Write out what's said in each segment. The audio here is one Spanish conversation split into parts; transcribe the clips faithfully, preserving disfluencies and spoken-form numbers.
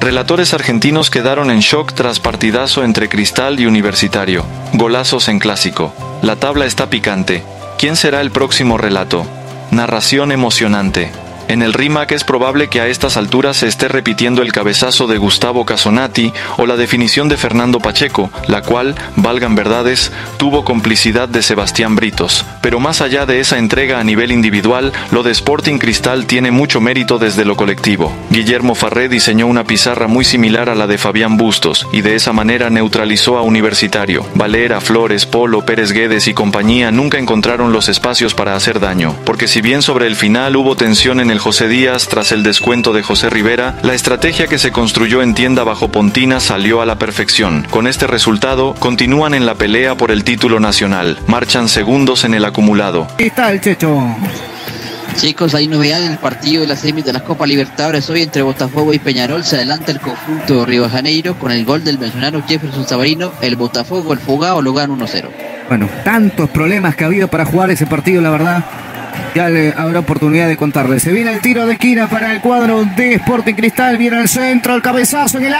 Relatores argentinos quedaron en shock tras partidazo entre Cristal y Universitario. Golazos en clásico. La tabla está picante. ¿Quién será el próximo relato? Narración emocionante. En el RIMAC es probable que a estas alturas se esté repitiendo el cabezazo de Gustavo Casonati o la definición de Fernando Pacheco, la cual, valgan verdades, tuvo complicidad de Sebastián Britos. Pero más allá de esa entrega a nivel individual, lo de Sporting Cristal tiene mucho mérito desde lo colectivo. Guillermo Farré diseñó una pizarra muy similar a la de Fabián Bustos, y de esa manera neutralizó a Universitario. Valera, Flores, Polo, Pérez Guedes y compañía nunca encontraron los espacios para hacer daño, porque si bien sobre el final hubo tensión en el José Díaz tras el descuento de José Rivera, la estrategia que se construyó en tienda bajo Pontina salió a la perfección. Con este resultado, continúan en la pelea por el título nacional. Marchan segundos en el acumulado. Ahí está el Checho. Chicos, hay novedad en el partido de la semis de la Copa Libertadores hoy entre Botafogo y Peñarol. Se adelanta el conjunto Río de Janeiro con el gol del venezolano Jefferson Savarino. El Botafogo, el Fogao, lo gana uno cero. Bueno, tantos problemas que ha habido para jugar ese partido, la verdad. Ya le habrá oportunidad de contarle. Se viene el tiro de esquina para el cuadro de Sporting Cristal. Viene el centro, el cabezazo en el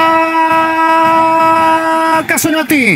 área. Casonati.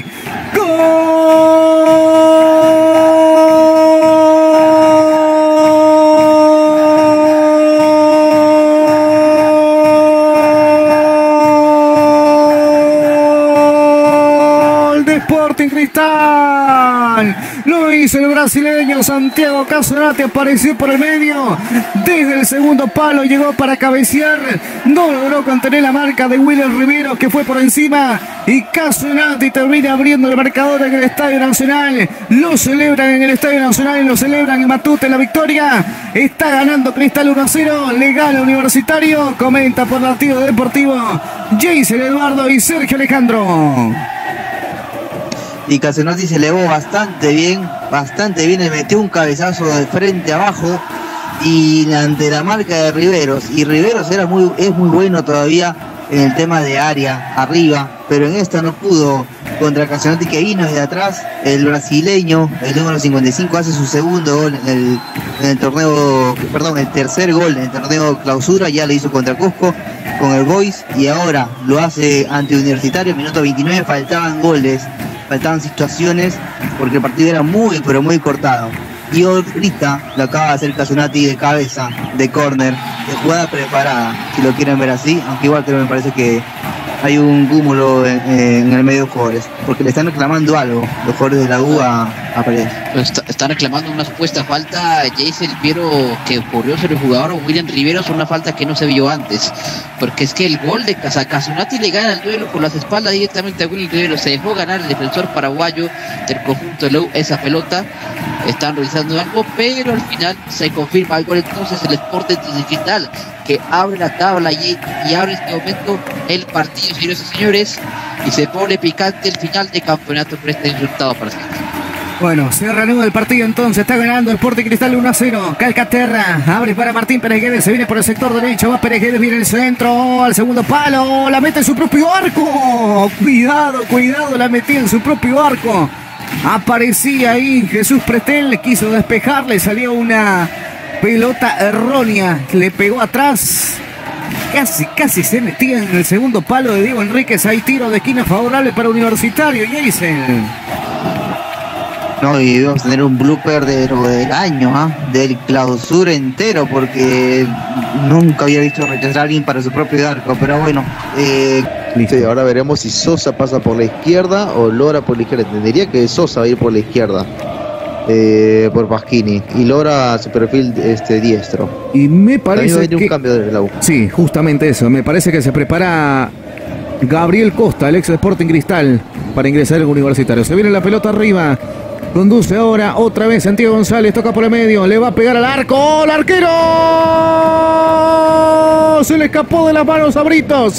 ¡Gol de Sporting Cristal! Lo hizo el brasileño Santiago Casonati, apareció por el medio, desde el segundo palo llegó para cabecear, no logró contener la marca de William Rivero, que fue por encima, y Casonati termina abriendo el marcador en el Estadio Nacional. Lo celebran en el Estadio Nacional y lo celebran en Matute la victoria. Está ganando Cristal uno a cero, le gana Universitario. Comenta por Latido Deportivo Jason Eduardo y Sergio Alejandro. Y Casonati se elevó bastante bien, bastante bien, le metió un cabezazo de frente abajo y ante la marca de Riveros. Y Riveros era muy, es muy bueno todavía en el tema de área, arriba, pero en esta no pudo contra Casonati, que vino desde atrás. El brasileño, el número cincuenta y cinco, hace su segundo gol en el, en el torneo, perdón, el tercer gol en el torneo clausura, ya lo hizo contra Cusco con el Boys y ahora lo hace ante Universitario, minuto veintinueve, faltaban goles. Faltaban situaciones porque el partido era muy pero muy cortado. Y ahorita lo acaba de hacer Casonati de cabeza, de córner, de jugada preparada, si lo quieren ver así, aunque igual creo, me parece que hay un cúmulo en, en el medio de jugadores, porque le están reclamando algo los jugadores de la U a, a Paredes. Está, están reclamando una supuesta falta. Jason Piero, que ocurrió sobre el jugador William Riveros, una falta que no se vio antes, porque es que el gol de Casonati le gana el duelo por las espaldas directamente a William Riveros. Se dejó ganar el defensor paraguayo del conjunto de la U esa pelota. Están realizando algo, pero al final se confirma el gol. Entonces el Sporting Cristal, que abre la tabla y, y abre en este momento el partido, señores y señores, y se pone picante el final de campeonato por este resultado para siempre. Bueno, se reanuda el partido entonces, está ganando el Sporting Cristal uno a cero. Calcaterra abre para Martín Pérez Guedes, se viene por el sector derecho, va Pérez Guedes, viene el centro, al segundo palo, la mete en su propio arco. Cuidado, cuidado, la metió en su propio arco. Aparecía ahí Jesús Pretel, quiso despejarle, salió una pelota errónea, le pegó atrás. Casi, casi se metía en el segundo palo de Diego Enríquez. Hay tiro de esquina favorable para Universitario. Jason. No, y vamos a tener un blooper de, del año, ¿eh? Del clausura entero, porque nunca había visto rechazar a alguien para su propio arco, pero bueno. Eh... Sí, ahora veremos si Sosa pasa por la izquierda o Lora por la izquierda. Entendería que Sosa va a ir por la izquierda, eh, por Pasquini, y Lora a su perfil este, diestro. Y me parece que... un cambio de la U. Sí, justamente eso. Me parece que se prepara Gabriel Costa, el ex Sporting Cristal, para ingresar al Universitario. Se viene la pelota arriba. Conduce ahora otra vez Santiago González, toca por el medio, le va a pegar al arco. ¡Oh, el arquero! Se le escapó de las manos a Britos.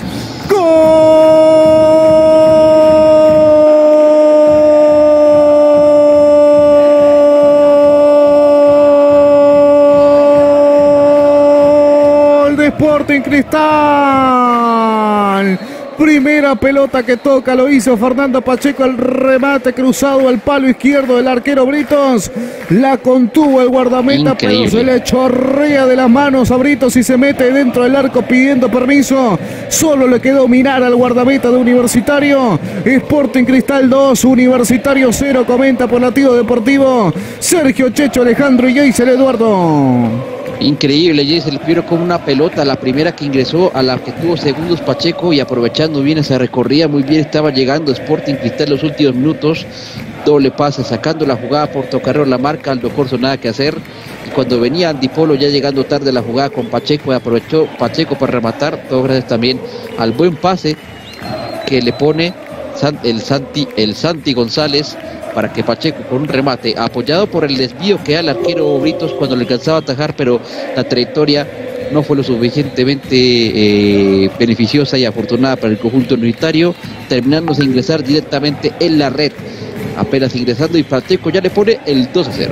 ¡Gol de Sporting Cristal! Primera pelota que toca, lo hizo Fernando Pacheco, el remate cruzado al palo izquierdo del arquero Britos. La contuvo el guardameta, Increíble. pero se le chorrea de las manos a Britos y se mete dentro del arco pidiendo permiso. Solo le quedó mirar al guardameta de Universitario. Sporting Cristal dos, Universitario cero, comenta por Latido Deportivo Sergio Checho Alejandro y Jason Eduardo. Increíble, Jason El Piero con una pelota, la primera que ingresó, a la que tuvo segundos Pacheco, y aprovechando bien esa recorrida, muy bien estaba llegando Sporting Cristal los últimos minutos, doble pase, sacando la jugada por Tocarrero, la marca, Aldo Corso nada que hacer, y cuando venía Andy Polo ya llegando tarde la jugada con Pacheco, y aprovechó Pacheco para rematar, todo gracias también al buen pase que le pone el Santi, el Santi González, para que Pacheco con un remate, apoyado por el desvío que da el arquero Britos cuando le alcanzaba a atajar, pero la trayectoria no fue lo suficientemente eh, beneficiosa y afortunada para el conjunto universitario, terminándose de ingresar directamente en la red, apenas ingresando, y Pacheco ya le pone el dos a cero.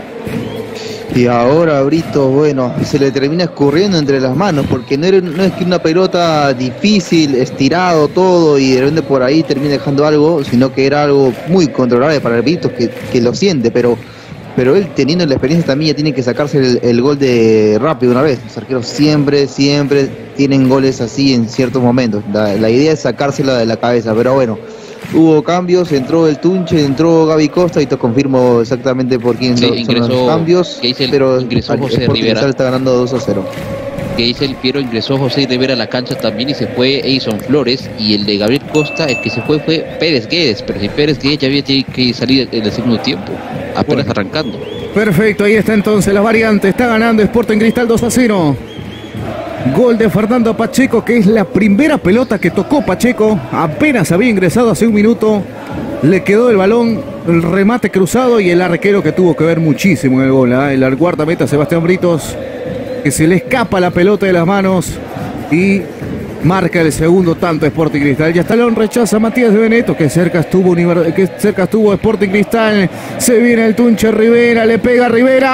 Y ahora Brito, bueno, se le termina escurriendo entre las manos, porque no, era, no es que una pelota difícil, estirado todo, y de repente por ahí termina dejando algo, sino que era algo muy controlable para el Brito, que, que lo siente, pero, pero él teniendo la experiencia también ya tiene que sacarse el, el gol de rápido una vez. Los arqueros siempre, siempre tienen goles así en ciertos momentos. La, la idea es sacársela de la cabeza, pero bueno. Hubo cambios, entró el Tunche, entró Gaby Costa y te confirmo exactamente por quién Sí, son ingresó, los cambios, que dice el- pero ingresó el José Sporting Rivera. Cristal está ganando dos a cero. Que dice el Piero, ingresó José Rivera a la cancha también y se fue Eison Flores, y el de Gabriel Costa, el que se fue fue Pérez Guedes, pero si Pérez Guedes ya había tenido que salir en el segundo tiempo, apenas Bueno. arrancando. Perfecto, ahí está entonces la variante. Está ganando Sporting Cristal dos a cero. Gol de Fernando Pacheco, que es la primera pelota que tocó Pacheco. Apenas había ingresado hace un minuto. Le quedó el balón, el remate cruzado, y el arquero que tuvo que ver muchísimo en el gol, ¿eh? El guardameta Sebastián Britos, que se le escapa la pelota de las manos y marca el segundo tanto Sporting Cristal. Ya está el rechaza a Matías de Beneto, que cerca estuvo Univer- que cerca estuvo Sporting Cristal. Se viene el Tunche Rivera, le pega a Rivera.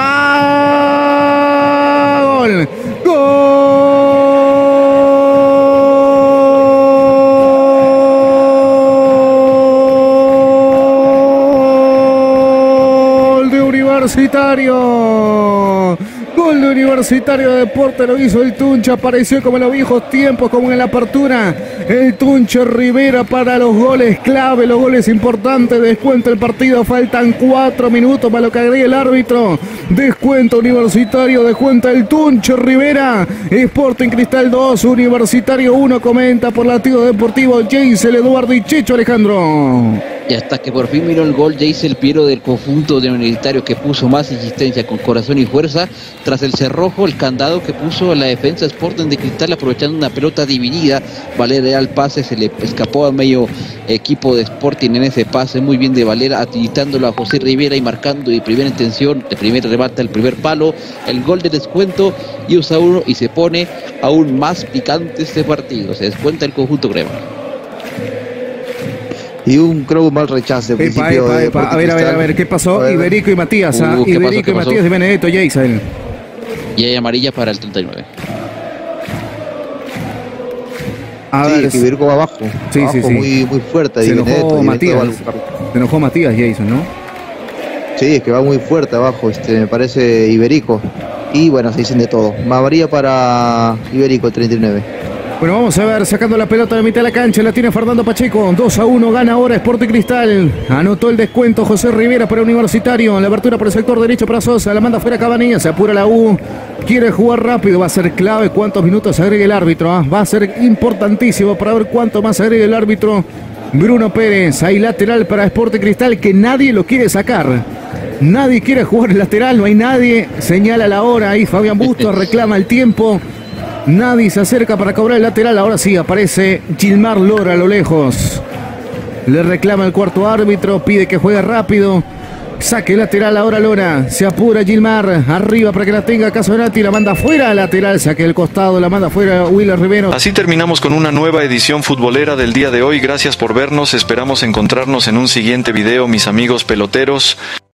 ¡Ah! Gol. Gol de Universitario. Gol de Universitario de Deporte, lo hizo el Tunche, apareció como en los viejos tiempos, como en la apertura. El Tunche Rivera para los goles clave, los goles importantes. Descuenta el partido, faltan cuatro minutos para lo que agrega el árbitro. Descuenta Universitario, descuenta el Tunche Rivera. Sporting Cristal dos, Universitario uno, comenta por Latido Deportivo Jason Eduardo y Checho Alejandro. Y hasta que por fin miró el gol Jason El Piero del conjunto de Universitario, que puso más insistencia con corazón y fuerza, tras el cerrojo, el candado que puso la defensa Sporting de Cristal, aprovechando una pelota dividida. Valera al pase, se le escapó a medio equipo de Sporting en ese pase, muy bien de Valera, atilitándolo a José Rivera y marcando de primera intención, de primer remate al primer palo, el gol de descuento, y usa uno y se pone aún más picante este partido. Se descuenta el conjunto crema. Y un creo un mal rechace. Epa, principio epa, de epa. Sporting A ver, a ver, a Cristal. ver, ¿qué pasó? A ver. Iberico y Matías, ¿ah? Uh, ¿qué pasó? Iberico ¿Qué y pasó? Matías de Benedetto, Jason. Y hay amarilla para el treinta y nueve. A Sí, ver, que Iberico va abajo. Sí, abajo sí, sí. Muy, muy fuerte. se y enojó Benedetto, y Benedetto Matías. va a buscar. Se enojó Matías, Jason, ¿no? Sí, es que va muy fuerte abajo, este, me parece Iberico. Y bueno, se dicen de todo. María para Iberico, el treinta y nueve. Bueno, vamos a ver, sacando la pelota de mitad de la cancha, la tiene Fernando Pacheco, dos a uno, gana ahora Sporting Cristal, anotó el descuento José Rivera para Universitario, la abertura por el sector derecho para Sosa, la manda fuera Cabanilla, se apura la U, quiere jugar rápido, va a ser clave cuántos minutos agrega el árbitro, ¿ah? Va a ser importantísimo para ver cuánto más agrega el árbitro. Bruno Pérez, ahí lateral para Sporting Cristal, que nadie lo quiere sacar. Nadie quiere jugar el lateral, no hay nadie, señala la hora, ahí Fabián Bustos reclama el tiempo. Nadie se acerca para cobrar el lateral. Ahora sí aparece Gilmar Lora a lo lejos. Le reclama el cuarto árbitro. Pide que juegue rápido. Saque lateral ahora Lora. Se apura Gilmar. Arriba para que la tenga Casonati. La manda fuera. Lateral. Saque del costado. La manda fuera Willer Rivero. Así terminamos con una nueva edición futbolera del día de hoy. Gracias por vernos. Esperamos encontrarnos en un siguiente video, mis amigos peloteros.